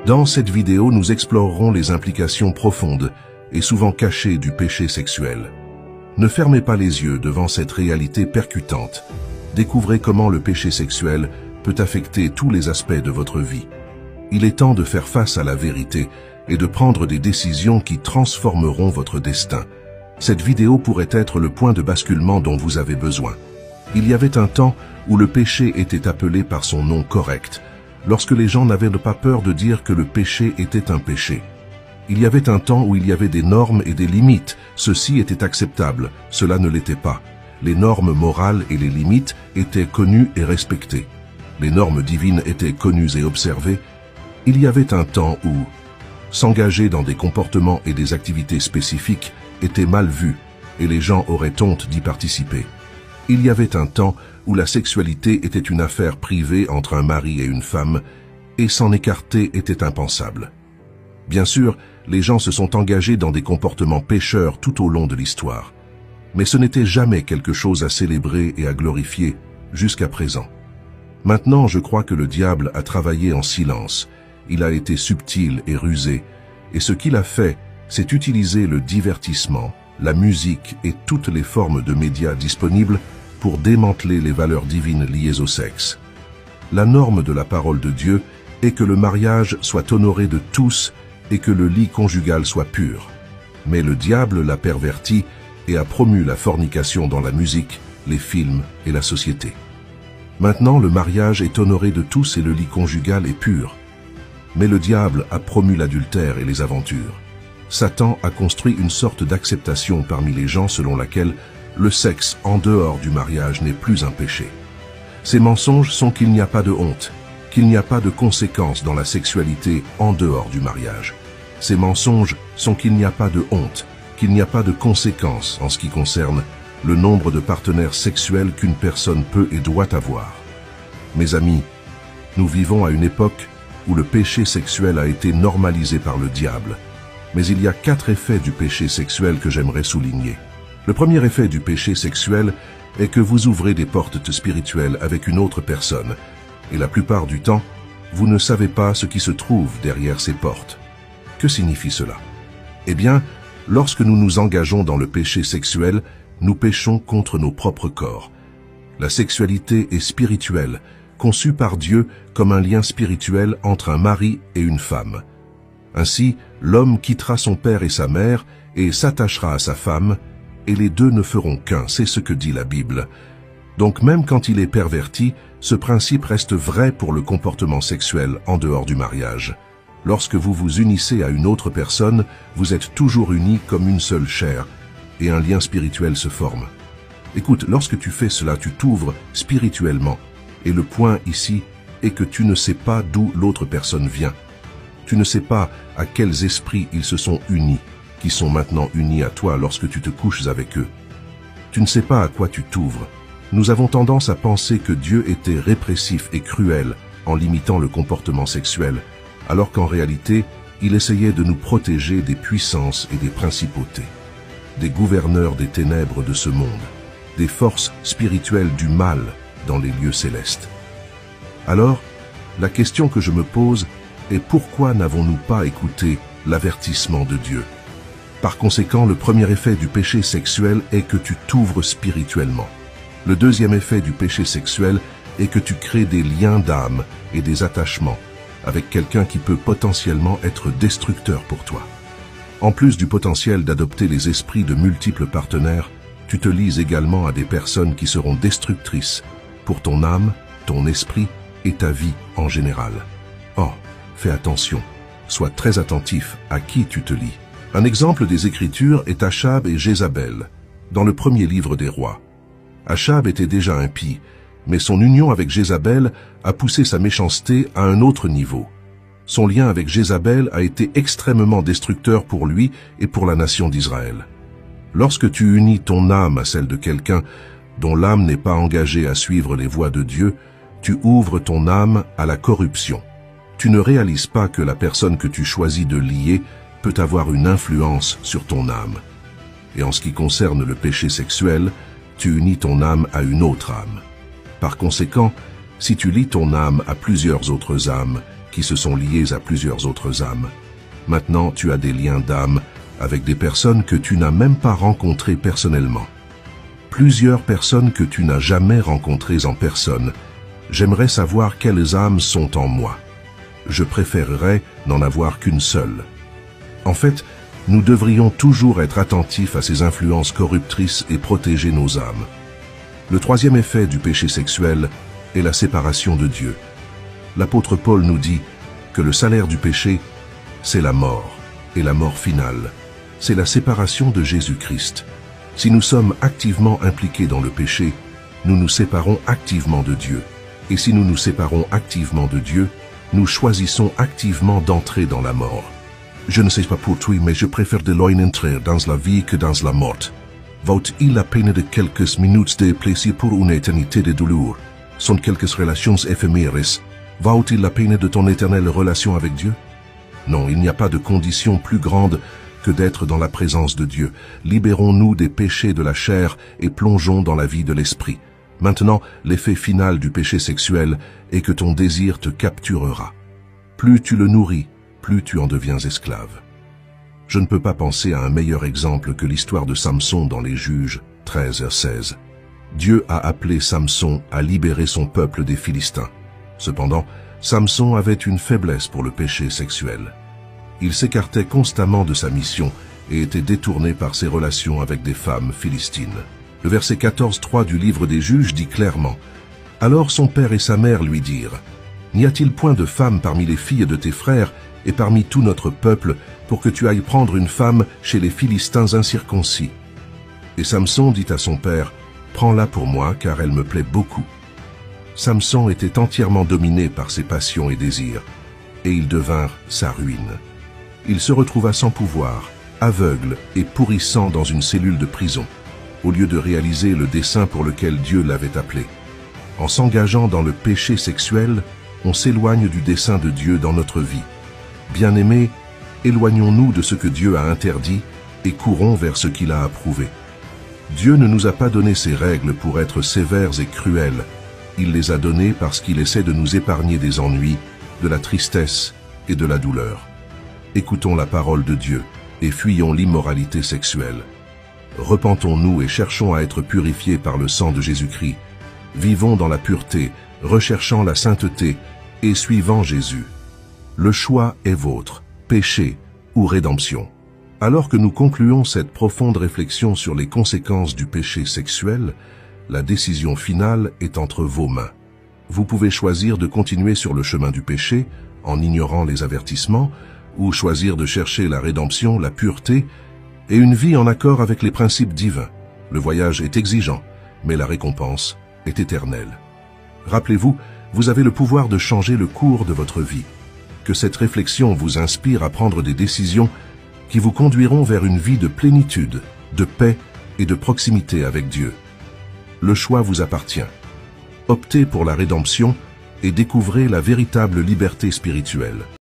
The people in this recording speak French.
Dans cette vidéo, nous explorerons les implications profondes et souvent cachées du péché sexuel. Ne fermez pas les yeux devant cette réalité percutante. Découvrez comment le péché sexuel peut affecter tous les aspects de votre vie. Il est temps de faire face à la vérité et de prendre des décisions qui transformeront votre destin. Cette vidéo pourrait être le point de basculement dont vous avez besoin. Il y avait un temps où le péché était appelé par son nom correct, lorsque les gens n'avaient pas peur de dire que le péché était un péché. Il y avait un temps où il y avait des normes et des limites. Ceci était acceptable, cela ne l'était pas. Les normes morales et les limites étaient connues et respectées. Les normes divines étaient connues et observées. Il y avait un temps où s'engager dans des comportements et des activités spécifiques était mal vu et les gens auraient honte d'y participer. Il y avait un temps où la sexualité était une affaire privée entre un mari et une femme et s'en écarter était impensable. Bien sûr, les gens se sont engagés dans des comportements pécheurs tout au long de l'histoire. Mais ce n'était jamais quelque chose à célébrer et à glorifier jusqu'à présent. Maintenant, je crois que le diable a travaillé en silence. Il a été subtil et rusé. Et ce qu'il a fait, c'est utiliser le divertissement, la musique et toutes les formes de médias disponibles pour démanteler les valeurs divines liées au sexe. La norme de la parole de Dieu est que le mariage soit honoré de tous et que le lit conjugal soit pur. Mais le diable l'a perverti et a promu la fornication dans la musique, les films et la société. Maintenant, le mariage est honoré de tous et le lit conjugal est pur. Mais le diable a promu l'adultère et les aventures. Satan a construit une sorte d'acceptation parmi les gens selon laquelle le sexe en dehors du mariage n'est plus un péché. Ces mensonges sont qu'il n'y a pas de honte, qu'il n'y a pas de conséquences dans la sexualité en dehors du mariage. Ces mensonges sont qu'il n'y a pas de honte, qu'il n'y a pas de conséquences en ce qui concerne le nombre de partenaires sexuels qu'une personne peut et doit avoir. Mes amis, nous vivons à une époque où le péché sexuel a été normalisé par le diable. Mais il y a 4 effets du péché sexuel que j'aimerais souligner. Le premier effet du péché sexuel est que vous ouvrez des portes spirituelles avec une autre personne. Et la plupart du temps, vous ne savez pas ce qui se trouve derrière ces portes. Que signifie cela? Eh bien, lorsque nous nous engageons dans le péché sexuel, nous péchons contre nos propres corps. La sexualité est spirituelle, conçue par Dieu comme un lien spirituel entre un mari et une femme. Ainsi, l'homme quittera son père et sa mère et s'attachera à sa femme, et les deux ne feront qu'un, c'est ce que dit la Bible. Donc même quand il est perverti, ce principe reste vrai pour le comportement sexuel en dehors du mariage. Lorsque vous vous unissez à une autre personne, vous êtes toujours unis comme une seule chair, et un lien spirituel se forme. Écoute, lorsque tu fais cela, tu t'ouvres spirituellement, et le point ici est que tu ne sais pas d'où l'autre personne vient. Tu ne sais pas à quels esprits ils se sont unis, qui sont maintenant unis à toi lorsque tu te couches avec eux. Tu ne sais pas à quoi tu t'ouvres. Nous avons tendance à penser que Dieu était répressif et cruel en limitant le comportement sexuel, alors qu'en réalité, il essayait de nous protéger des puissances et des principautés, des gouverneurs des ténèbres de ce monde, des forces spirituelles du mal dans les lieux célestes. Alors, la question que je me pose est pourquoi n'avons-nous pas écouté l'avertissement de Dieu? Par conséquent, le premier effet du péché sexuel est que tu t'ouvres spirituellement. Le deuxième effet du péché sexuel est que tu crées des liens d'âme et des attachements avec quelqu'un qui peut potentiellement être destructeur pour toi. En plus du potentiel d'adopter les esprits de multiples partenaires, tu te lies également à des personnes qui seront destructrices pour ton âme, ton esprit et ta vie en général. Oh, fais attention, sois très attentif à qui tu te lies. Un exemple des Écritures est Achab et Jézabel, dans le premier livre des rois. Achab était déjà impie, mais son union avec Jézabel a poussé sa méchanceté à un autre niveau. Son lien avec Jézabel a été extrêmement destructeur pour lui et pour la nation d'Israël. Lorsque tu unis ton âme à celle de quelqu'un dont l'âme n'est pas engagée à suivre les voies de Dieu, tu ouvres ton âme à la corruption. Tu ne réalises pas que la personne que tu choisis de lier peut avoir une influence sur ton âme. Et en ce qui concerne le péché sexuel, tu unis ton âme à une autre âme. Par conséquent, si tu lis ton âme à plusieurs autres âmes qui se sont liées à plusieurs autres âmes. Maintenant, tu as des liens d'âme avec des personnes que tu n'as même pas rencontrées personnellement. Plusieurs personnes que tu n'as jamais rencontrées en personne. J'aimerais savoir quelles âmes sont en moi. Je préférerais n'en avoir qu'une seule. En fait, nous devrions toujours être attentifs à ces influences corruptrices et protéger nos âmes. Le troisième effet du péché sexuel est la séparation de Dieu. L'apôtre Paul nous dit que le salaire du péché, c'est la mort, et la mort finale, c'est la séparation de Jésus-Christ. Si nous sommes activement impliqués dans le péché, nous nous séparons activement de Dieu. Et si nous nous séparons activement de Dieu, nous choisissons activement d'entrer dans la mort. Je ne sais pas pour toi, mais je préfère de loin entrer dans la vie que dans la mort. Vaut-il la peine de quelques minutes de plaisir pour une éternité de douleur? Sont quelques relations éphémères? Vaut-il la peine de ton éternelle relation avec Dieu? Non, il n'y a pas de condition plus grande que d'être dans la présence de Dieu. Libérons-nous des péchés de la chair et plongeons dans la vie de l'esprit. Maintenant, l'effet final du péché sexuel est que ton désir te capturera. Plus tu le nourris, plus tu en deviens esclave. Je ne peux pas penser à un meilleur exemple que l'histoire de Samson dans les Juges 13-16. Dieu a appelé Samson à libérer son peuple des Philistins. Cependant, Samson avait une faiblesse pour le péché sexuel. Il s'écartait constamment de sa mission et était détourné par ses relations avec des femmes philistines. Le verset 14-3 du livre des Juges dit clairement « Alors son père et sa mère lui dirent « N'y a-t-il point de femme parmi les filles de tes frères et parmi tout notre peuple pour que tu ailles prendre une femme chez les Philistins incirconcis ?» Et Samson dit à son père « Prends-la pour moi, car elle me plaît beaucoup. » Samson était entièrement dominé par ses passions et désirs, et ils devinrent sa ruine. Il se retrouva sans pouvoir, aveugle et pourrissant dans une cellule de prison, au lieu de réaliser le dessein pour lequel Dieu l'avait appelé. En s'engageant dans le péché sexuel, on s'éloigne du dessein de Dieu dans notre vie. Bien-aimés, éloignons-nous de ce que Dieu a interdit et courons vers ce qu'il a approuvé. Dieu ne nous a pas donné ces règles pour être sévères et cruels. Il les a données parce qu'il essaie de nous épargner des ennuis, de la tristesse et de la douleur. Écoutons la parole de Dieu et fuyons l'immoralité sexuelle. Repentons-nous et cherchons à être purifiés par le sang de Jésus-Christ. Vivons dans la pureté, recherchant la sainteté et suivant Jésus. Le choix est vôtre, péché ou rédemption. Alors que nous concluons cette profonde réflexion sur les conséquences du péché sexuel, la décision finale est entre vos mains. Vous pouvez choisir de continuer sur le chemin du péché, en ignorant les avertissements, ou choisir de chercher la rédemption, la pureté, et une vie en accord avec les principes divins. Le voyage est exigeant, mais la récompense est éternelle. Rappelez-vous, vous avez le pouvoir de changer le cours de votre vie. Que cette réflexion vous inspire à prendre des décisions qui vous conduiront vers une vie de plénitude, de paix et de proximité avec Dieu. Le choix vous appartient. Optez pour la rédemption et découvrez la véritable liberté spirituelle.